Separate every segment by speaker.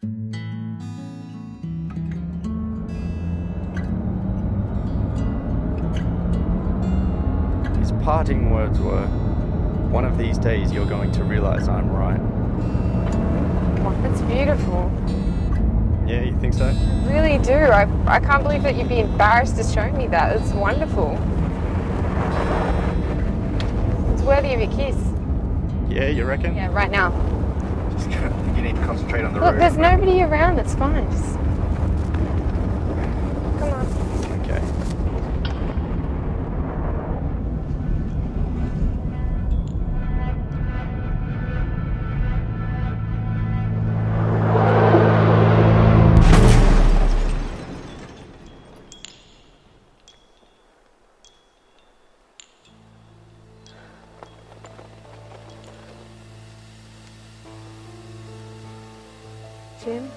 Speaker 1: His parting words were, "One of these days you're going to realize I'm right."
Speaker 2: Oh, that's beautiful.
Speaker 1: Yeah, you think so?
Speaker 2: I really do. I can't believe that you'd be embarrassed to show me that. It's wonderful. It's worthy of a kiss.
Speaker 1: Yeah, you reckon?
Speaker 2: Yeah, right now.
Speaker 1: Just I think you need to concentrate on the
Speaker 2: Look,
Speaker 1: road.
Speaker 2: there's nobody around. It's fine. Just... Come on.
Speaker 1: Okay.
Speaker 2: Jim?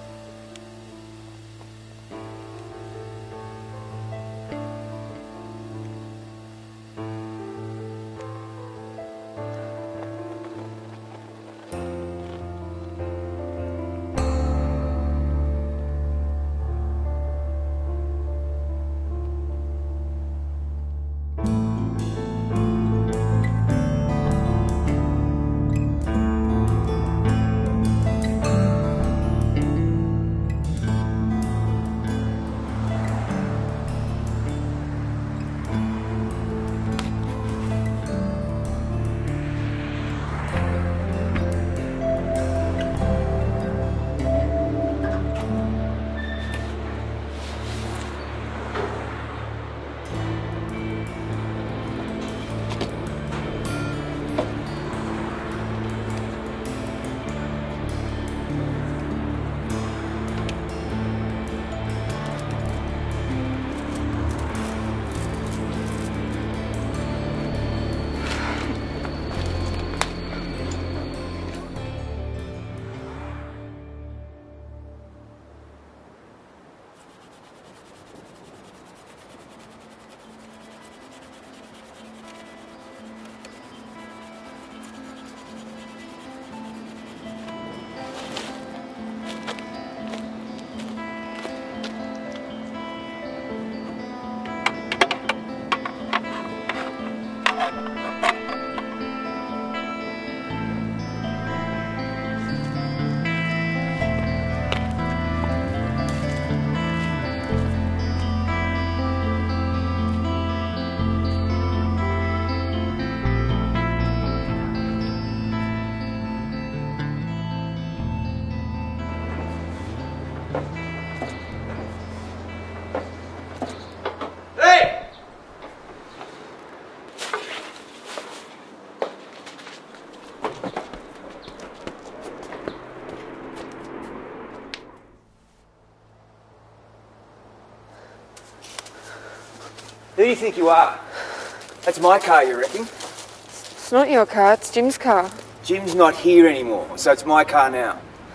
Speaker 3: Who do you think you are? That's my car, you reckon?
Speaker 2: It's not your car, it's Jim's car.
Speaker 3: Jim's not here anymore, so it's my car now.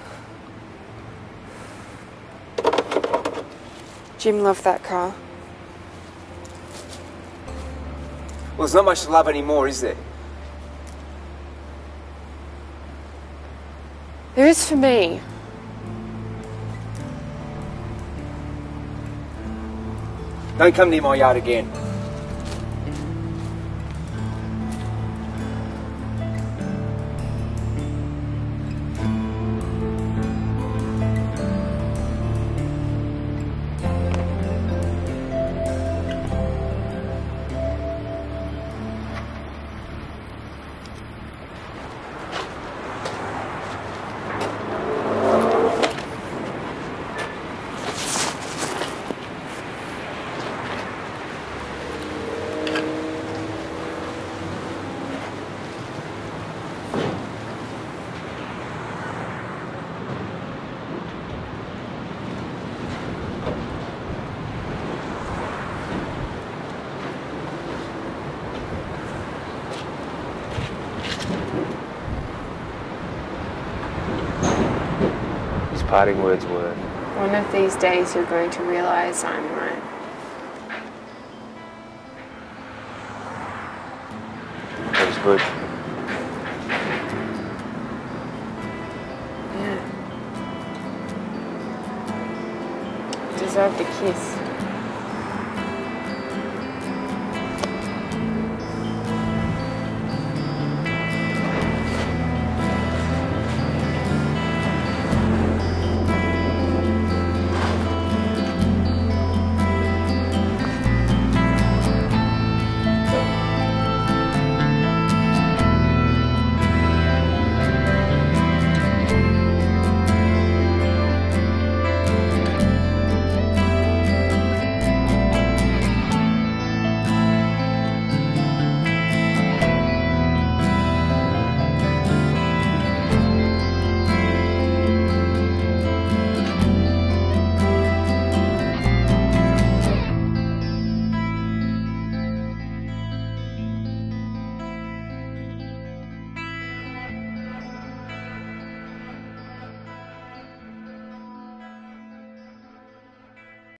Speaker 2: Jim loved that car.
Speaker 3: Well, there's not much to love anymore, is there?
Speaker 2: There is for me.
Speaker 3: Don't come near my yard again. His parting words were,
Speaker 2: One of these days you're going to realize I'm right.
Speaker 3: that was good.
Speaker 2: Yeah. deserved a kiss.